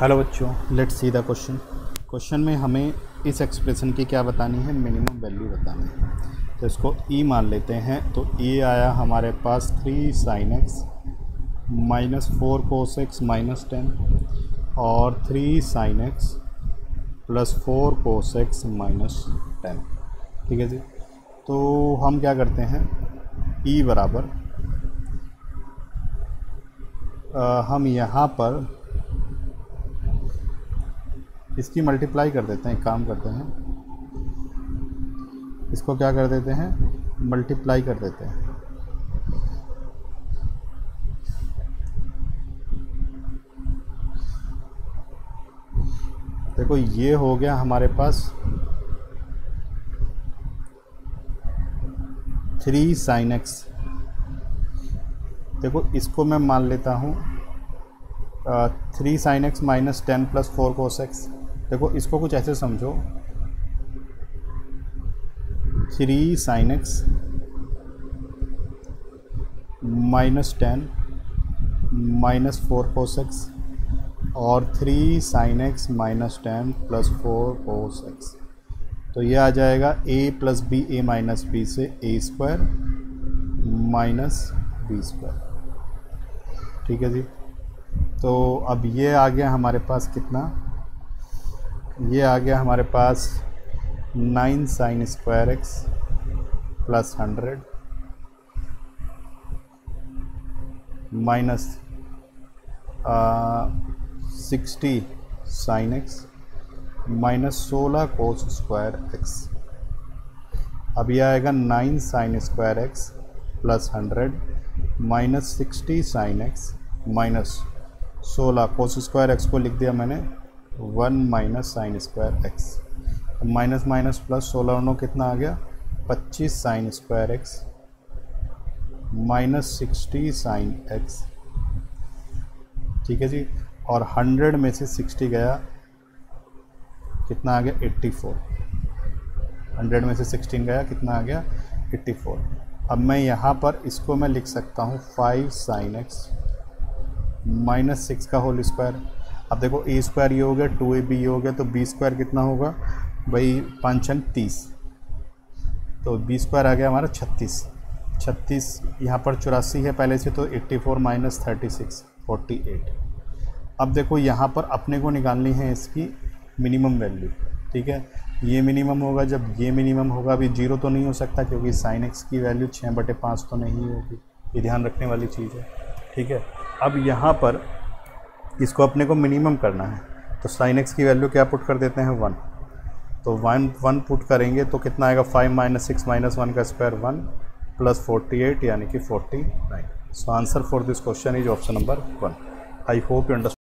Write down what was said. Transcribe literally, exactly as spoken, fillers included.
Hello बच्चों, let's see the question. Question में हमें इस एक्सप्रेशन की क्या बतानी है, मिनिमम वैल्यू बतानी है। तो इसको ई मान लेते हैं। तो ये आया हमारे पास three sine x minus four cos x minus ten और three sine x plus four cos x minus ten. ठीक है जी। तो हम क्या करते हैं, ई बराबर आ, हम यहाँ पर इसकी मल्टीप्लाई कर देते हैं। एक काम करते हैं, इसको क्या कर देते हैं, मल्टीप्लाई कर देते हैं। देखो ये हो गया हमारे पास थ्री साइन एक्स। देखो इसको मैं मान लेता हूँ three sine x minus ten plus four cos x. देखो इसको कुछ ऐसे समझो, three sine x minus ten minus four cos x और three sine x minus ten plus four cos x. तो ये आ जाएगा a plus B A minus B से A square minus B square. ठीक है जी। तो अब ये आ गया हमारे पास कितना, ये आ गया हमारे पास nine sine square x plus hundred minus sixty sine x minus सोलह कोस स्क्वायर एक्स। अब यह आएगा nine sine square x plus hundred minus sixty sine x minus सोलह कोस स्क्वायर एक्स को लिख दिया मैंने one minus sine square x. Minus minus plus सोलह नौ कितना आ गया, पच्चीस sine square x minus sixty sine x. ठीक है जी। और हंड्रेड में से सिक्सटी गया, कितना आ गया, एट्टी फोर। हंड्रेड में से सिक्सटीन गया, कितना आ गया, एट्टी फोर। अब मैं यहाँ पर इसको मैं लिख सकता हूँ five sine x minus six का होल स्क्वायर। अब देखो ए स्क्वायर ये हो गया, टू ए बी ये हो गया, तो बी स्क्वायर कितना होगा भाई, पाँच छंग तीस। तो बी स्क्वायर आ गया हमारा छत्तीस। छत्तीस यहाँ पर चौरासी है पहले से, तो eighty four minus thirty six forty eight. अब देखो यहाँ पर अपने को निकालनी है इसकी मिनिमम वैल्यू। ठीक है, ये मिनिमम होगा जब ये मिनिमम होगा। अभी जीरो तो नहीं हो सकता क्योंकि साइन एक्स की वैल्यू छः बटे पाँच तो नहीं होगी, ये ध्यान रखने वाली चीज़ है। ठीक है, अब यहाँ पर इसको अपने को मिनिमम करना है, तो साइन एक्स की वैल्यू क्या पुट कर देते हैं, वन। तो वन वन पुट करेंगे तो कितना आएगा, five minus six minus one का square one plus forty eight यानी कि forty nine. So answer for this question is option number one. I hope you understand.